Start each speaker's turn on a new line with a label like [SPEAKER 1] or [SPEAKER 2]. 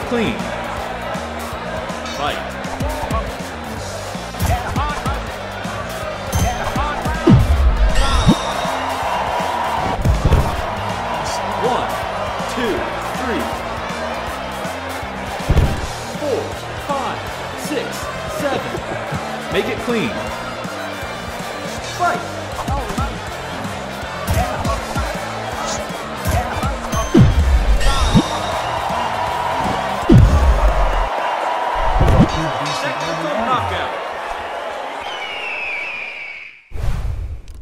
[SPEAKER 1] clean. Fight. One, two, three, 4, 5, 6, 7. Make it clean. Fight. Technical knockout.